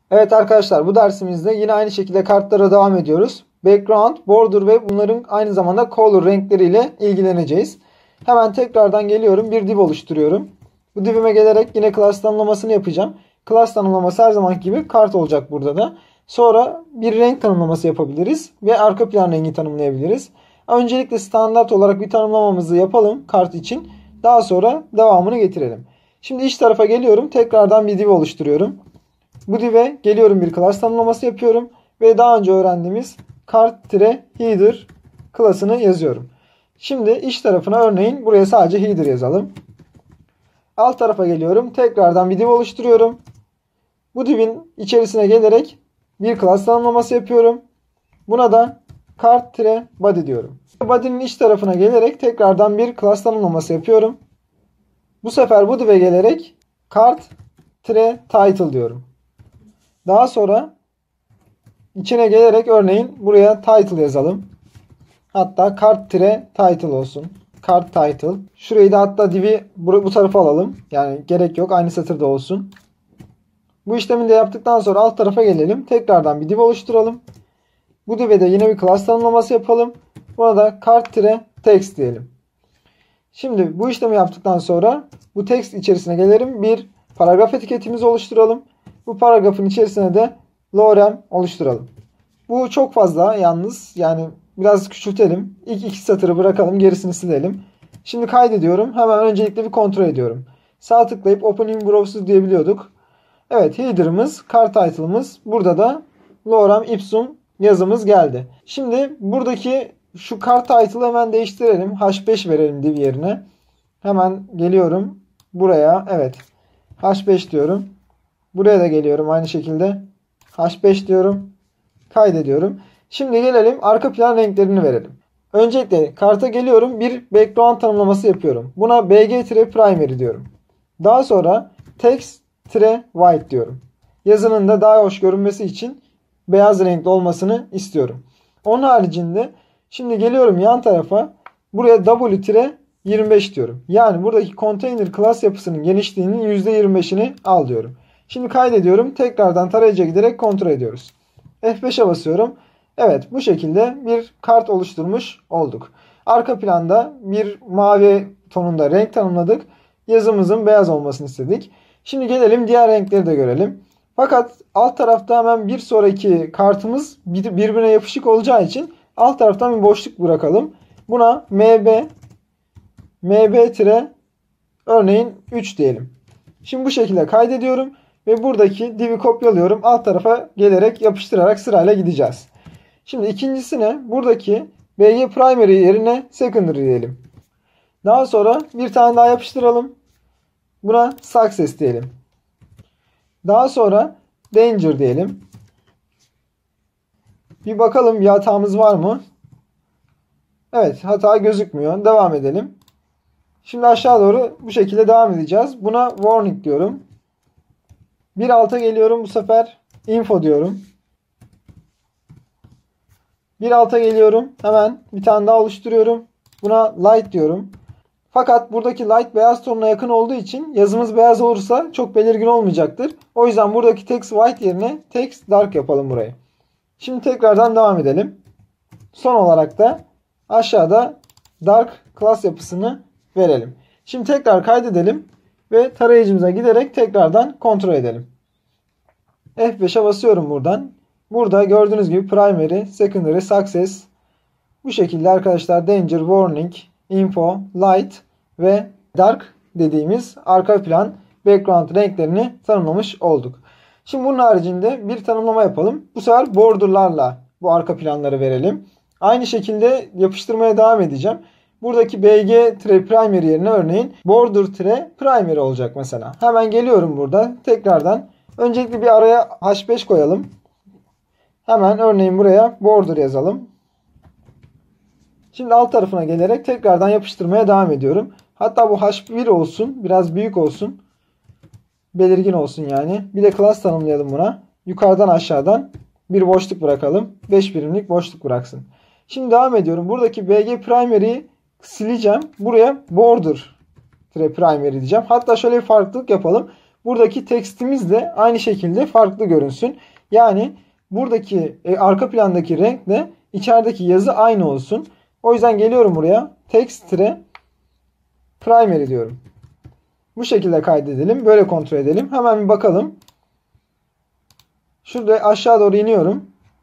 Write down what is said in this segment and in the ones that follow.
Evet arkadaşlar, bu dersimizde yine aynı şekilde kartlara devam ediyoruz. Background, border ve bunların aynı zamanda color renkleriyle ilgileneceğiz. Hemen tekrardan geliyorum. Bir div oluşturuyorum. Bu divime gelerek yine class tanımlamasını yapacağım. Class tanımlaması her zamanki gibi kart olacak burada da. Sonra bir renk tanımlaması yapabiliriz ve arka plan rengi tanımlayabiliriz. Öncelikle standart olarak bir tanımlamamızı yapalım kart için. Daha sonra devamını getirelim. Şimdi iç tarafa geliyorum. Tekrardan bir div oluşturuyorum. Bu div'e geliyorum, bir class tanımlaması yapıyorum ve daha önce öğrendiğimiz kart-header class'ını yazıyorum. Şimdi iç tarafına örneğin buraya sadece header yazalım. Alt tarafa geliyorum. Tekrardan bir div oluşturuyorum. Bu div'in içerisine gelerek bir class tanımlaması yapıyorum. Buna da kart-body diyorum. Body'nin iç tarafına gelerek tekrardan bir class tanımlaması yapıyorum. Bu sefer bu div'e gelerek kart-title diyorum. Daha sonra içine gelerek örneğin buraya title yazalım. Hatta kart-title olsun. Kart title. Şurayı da hatta div'i bu tarafa alalım. Yani gerek yok, aynı satırda olsun. Bu işlemi de yaptıktan sonra alt tarafa gelelim. Tekrardan bir div oluşturalım. Bu div'e de yine bir class tanımlaması yapalım. Buna da kart-text diyelim. Şimdi bu işlemi yaptıktan sonra bu text içerisine gelelim. Bir paragraf etiketimizi oluşturalım. Bu paragrafın içerisine de lorem oluşturalım. Bu çok fazla yalnız, yani biraz küçültelim. İlk iki satırı bırakalım, gerisini silelim. Şimdi kaydediyorum. Hemen öncelikle bir kontrol ediyorum. Sağ tıklayıp Open in Browser diyebiliyorduk. Evet, header'ımız, card title'ımız, burada da lorem ipsum yazımız geldi. Şimdi buradaki şu card title'ı hemen değiştirelim. H5 verelim div yerine. Hemen geliyorum buraya. Evet, H5 diyorum. Buraya da geliyorum aynı şekilde. H5 diyorum. Kaydediyorum. Şimdi gelelim arka plan renklerini verelim. Öncelikle karta geliyorum. Bir background tanımlaması yapıyorum. Buna bg-primary diyorum. Daha sonra text-white diyorum. Yazının da daha hoş görünmesi için beyaz renkli olmasını istiyorum. Onun haricinde şimdi geliyorum yan tarafa. Buraya w-25 diyorum. Yani buradaki container class yapısının genişliğinin %25'ini al diyorum. Şimdi kaydediyorum. Tekrardan tarayıcıya giderek kontrol ediyoruz. F5'e basıyorum. Evet, bu şekilde bir kart oluşturmuş olduk. Arka planda bir mavi tonunda renk tanımladık. Yazımızın beyaz olmasını istedik. Şimdi gelelim diğer renkleri de görelim. Fakat alt tarafta hemen bir sonraki kartımız birbirine yapışık olacağı için alt taraftan bir boşluk bırakalım. Buna mb örneğin 3 diyelim. Şimdi bu şekilde kaydediyorum ve buradaki div'i kopyalıyorum. Alt tarafa gelerek yapıştırarak sırayla gideceğiz. Şimdi ikincisine buradaki bg primary yerine secondary diyelim. Daha sonra bir tane daha yapıştıralım. Buna success diyelim. Daha sonra danger diyelim. Bir bakalım bir hatamız var mı? Evet, hata gözükmüyor. Devam edelim. Şimdi aşağı doğru bu şekilde devam edeceğiz. Buna warning diyorum. Bir alta geliyorum, bu sefer info diyorum. Bir alta geliyorum. Hemen bir tane daha oluşturuyorum. Buna light diyorum. Fakat buradaki light beyaz tonuna yakın olduğu için yazımız beyaz olursa çok belirgin olmayacaktır. O yüzden buradaki text white yerine text dark yapalım burayı. Şimdi tekrardan devam edelim. Son olarak da aşağıda dark class yapısını verelim. Şimdi tekrar kaydedelim ve tarayıcımıza giderek tekrardan kontrol edelim. F5'e basıyorum buradan. Burada gördüğünüz gibi primary, secondary, success, bu şekilde arkadaşlar danger, warning, info, light ve dark dediğimiz arka plan background renklerini tanımlamış olduk. Şimdi bunun haricinde bir tanımlama yapalım. Bu sefer borderlarla bu arka planları verelim. Aynı şekilde yapıştırmaya devam edeceğim. Buradaki bg-primary yerine örneğin border-primary olacak mesela. Hemen geliyorum burada tekrardan. Öncelikle bir araya h5 koyalım. Hemen örneğin buraya border yazalım. Şimdi alt tarafına gelerek tekrardan yapıştırmaya devam ediyorum. Hatta bu h1 olsun. Biraz büyük olsun. Belirgin olsun yani. Bir de class tanımlayalım buna. Yukarıdan aşağıdan bir boşluk bırakalım. 5 birimlik boşluk bıraksın. Şimdi devam ediyorum. Buradaki bg primary'yi sileceğim. Buraya border primary diyeceğim. Hatta şöyle bir farklılık yapalım. buradaki tekstimiz de aynı şekilde farklı görünsün. Yani buradaki arka plandaki renkle içerideki yazı aynı olsun. O yüzden geliyorum buraya. Text-primary diyorum. Bu şekilde kaydedelim. Böyle kontrol edelim. Hemen bir bakalım. Şurada aşağı doğru iniyorum.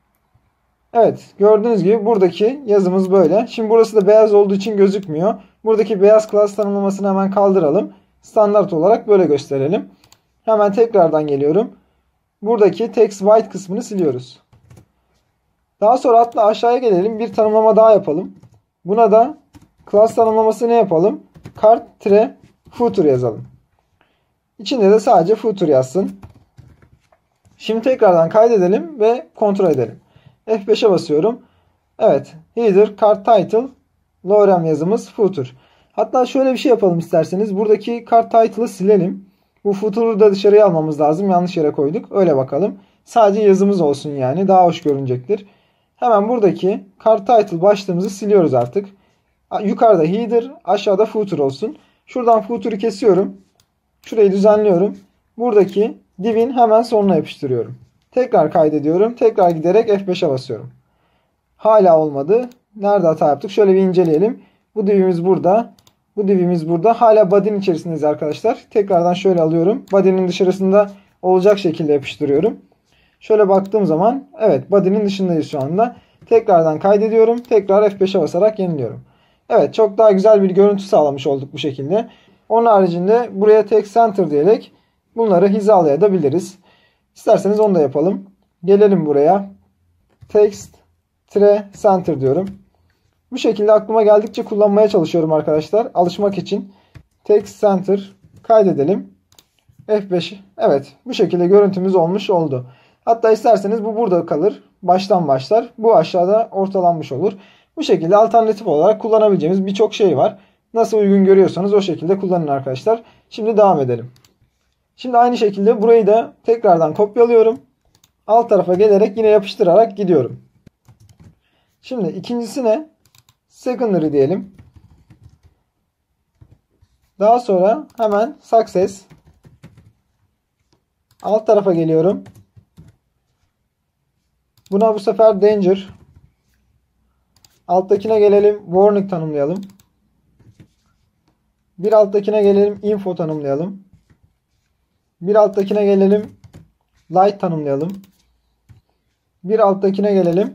Evet, gördüğünüz gibi buradaki yazımız böyle. Şimdi burası da beyaz olduğu için gözükmüyor. Buradaki beyaz class tanımlamasını hemen kaldıralım. Standart olarak böyle gösterelim. Hemen tekrardan geliyorum. Buradaki text white kısmını siliyoruz. Daha sonra atla aşağıya gelelim. Bir tanımlama daha yapalım. Buna da class tanımlaması ne yapalım? Cart-footer yazalım. İçinde de sadece footer yazsın. Şimdi tekrardan kaydedelim ve kontrol edelim. F5'e basıyorum. Evet. Header, cart title, lorem yazımız footer. Hatta şöyle bir şey yapalım isterseniz. Buradaki cart title'ı silelim. Bu footer'ı da dışarıya almamız lazım. Yanlış yere koyduk. Öyle bakalım. Sadece yazımız olsun yani. Daha hoş görünecektir. Hemen buradaki cart title başlığımızı siliyoruz artık. Yukarıda header, aşağıda footer olsun. Şuradan footer'ı kesiyorum. Şurayı düzenliyorum. Buradaki div'in hemen sonuna yapıştırıyorum. Tekrar kaydediyorum. Tekrar giderek F5'e basıyorum. Hala olmadı. Nerede hata yaptık? Şöyle bir inceleyelim. Bu divimiz burada. Bu divimiz burada. Hala body'nin içerisindeyiz arkadaşlar. Tekrardan şöyle alıyorum. Body'nin dışarısında olacak şekilde yapıştırıyorum. Şöyle baktığım zaman evet body'nin dışındayız şu anda. Tekrardan kaydediyorum. Tekrar F5'e basarak yeniliyorum. Evet, çok daha güzel bir görüntü sağlamış olduk bu şekilde. Onun haricinde buraya text center diyerek bunları hizalayabiliriz. İsterseniz onu da yapalım. Gelelim buraya. Text center diyorum. Bu şekilde aklıma geldikçe kullanmaya çalışıyorum arkadaşlar. Alışmak için. Text center kaydedelim. F5. Evet, bu şekilde görüntümüz olmuş oldu. Hatta isterseniz bu burada kalır. Baştan başlar. Bu aşağıda ortalanmış olur. Bu şekilde alternatif olarak kullanabileceğimiz birçok şey var. Nasıl uygun görüyorsanız o şekilde kullanın arkadaşlar. Şimdi devam edelim. Şimdi aynı şekilde burayı da tekrardan kopyalıyorum. Alt tarafa gelerek yine yapıştırarak gidiyorum. Şimdi ikincisine secondary diyelim. Daha sonra hemen success. Alt tarafa geliyorum. Buna bu sefer danger. Alttakine gelelim. Warning tanımlayalım. Bir alttakine gelelim. Info tanımlayalım. Bir alttakine gelelim. Light tanımlayalım. Bir alttakine gelelim.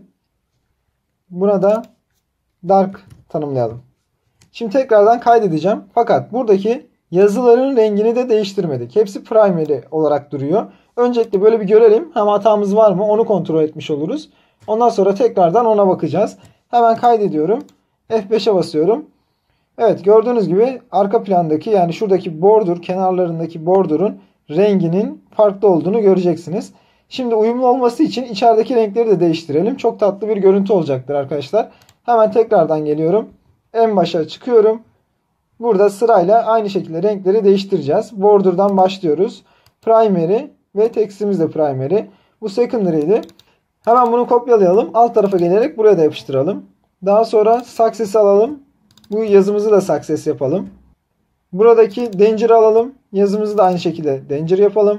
Buna da dark tanımlayalım. Şimdi tekrardan kaydedeceğim. Fakat buradaki yazıların rengini de değiştirmedik. Hepsi primary olarak duruyor. Öncelikle böyle bir görelim. Hem hatamız var mı onu kontrol etmiş oluruz. Ondan sonra tekrardan ona bakacağız. Hemen kaydediyorum. F5'e basıyorum. Evet, gördüğünüz gibi arka plandaki yani şuradaki border, kenarlarındaki border'ın renginin farklı olduğunu göreceksiniz. Şimdi uyumlu olması için içerideki renkleri de değiştirelim. Çok tatlı bir görüntü olacaktır arkadaşlar. Hemen tekrardan geliyorum. En başa çıkıyorum. Burada sırayla aynı şekilde renkleri değiştireceğiz. Border'dan başlıyoruz. Primary ve text'imiz de primary. Bu secondary'di. Hemen bunu kopyalayalım. Alt tarafa gelerek buraya da yapıştıralım. Daha sonra success alalım. Bu yazımızı da success yapalım. Buradaki danger alalım. Yazımızı da aynı şekilde danger yapalım.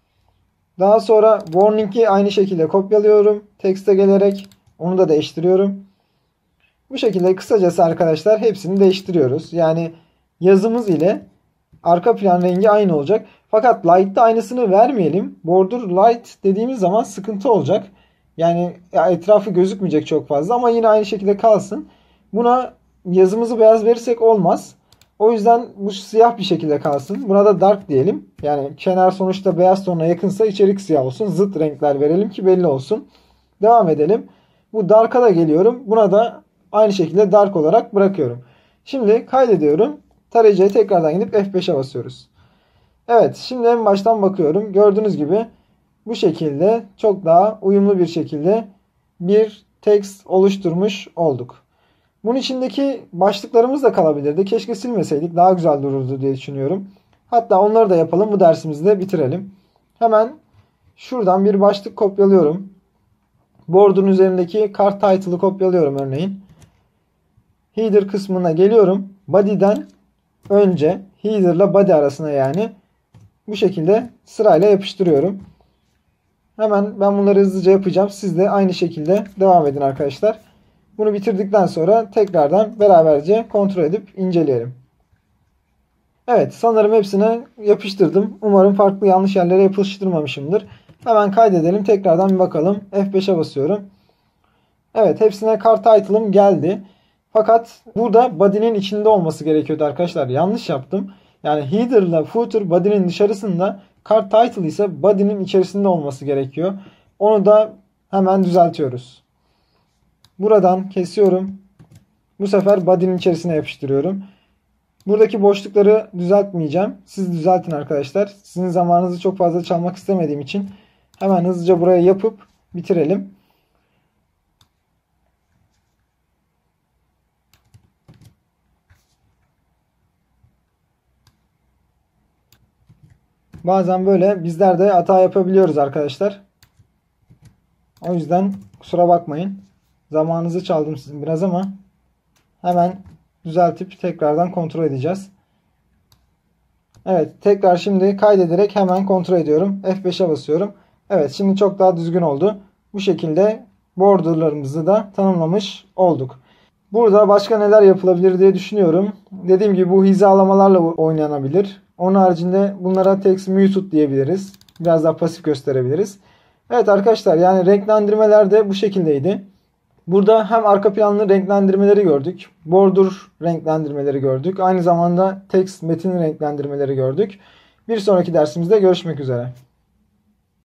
Daha sonra warning'i aynı şekilde kopyalıyorum. Text'e gelerek onu da değiştiriyorum. Bu şekilde kısacası arkadaşlar hepsini değiştiriyoruz. Yani yazımız ile arka plan rengi aynı olacak. Fakat light'ta aynısını vermeyelim. Border light dediğimiz zaman sıkıntı olacak. Yani etrafı gözükmeyecek çok fazla ama yine aynı şekilde kalsın. Buna yazımızı beyaz verirsek olmaz. O yüzden bu siyah bir şekilde kalsın. Buna da dark diyelim. Yani kenar sonuçta beyaz tonuna yakınsa içerik siyah olsun. Zıt renkler verelim ki belli olsun. Devam edelim. Bu dark'a da geliyorum. Buna da aynı şekilde dark olarak bırakıyorum. Şimdi kaydediyorum. Tarayıcıya tekrardan gidip F5'e basıyoruz. Evet, şimdi en baştan bakıyorum. Gördüğünüz gibi bu şekilde çok daha uyumlu bir şekilde bir text oluşturmuş olduk. Bunun içindeki başlıklarımız da kalabilirdi. Keşke silmeseydik. Daha güzel dururdu diye düşünüyorum. Hatta onları da yapalım. Bu dersimizi de bitirelim. Hemen şuradan bir başlık kopyalıyorum. Border'ın üzerindeki cart title'ı kopyalıyorum örneğin. Header kısmına geliyorum. Body'den önce header ile body arasına yani bu şekilde sırayla yapıştırıyorum. Hemen ben bunları hızlıca yapacağım. Siz de aynı şekilde devam edin arkadaşlar. Bunu bitirdikten sonra tekrardan beraberce kontrol edip inceleyelim. Evet, sanırım hepsine yapıştırdım. Umarım farklı yanlış yerlere yapıştırmamışımdır. Hemen kaydedelim. Tekrardan bir bakalım. F5'e basıyorum. Evet, hepsine card title'ım geldi. Fakat burada body'nin içinde olması gerekiyordu arkadaşlar. Yanlış yaptım. Yani header ile footer body'nin dışarısında, card title ise body'nin içerisinde olması gerekiyor. Onu da hemen düzeltiyoruz. Buradan kesiyorum. Bu sefer body'nin içerisine yapıştırıyorum. Buradaki boşlukları düzeltmeyeceğim. Siz düzeltin arkadaşlar. Sizin zamanınızı çok fazla çalmak istemediğim için hemen hızlıca buraya yapıp bitirelim. Bazen böyle bizler de hata yapabiliyoruz arkadaşlar. O yüzden kusura bakmayın. Zamanınızı çaldım sizin biraz ama hemen düzeltip tekrardan kontrol edeceğiz. Evet, tekrar şimdi kaydederek hemen kontrol ediyorum. F5'e basıyorum. Evet, şimdi çok daha düzgün oldu. Bu şekilde borderlarımızı da tanımlamış olduk. Burada başka neler yapılabilir diye düşünüyorum. Dediğim gibi bu hizalamalarla oynanabilir. Onun haricinde bunlara text muted diyebiliriz. Biraz daha pasif gösterebiliriz. Evet arkadaşlar, yani renklendirmeler de bu şekildeydi. Burada hem arka planlı renklendirmeleri gördük. Border renklendirmeleri gördük. Aynı zamanda text metin renklendirmeleri gördük. Bir sonraki dersimizde görüşmek üzere.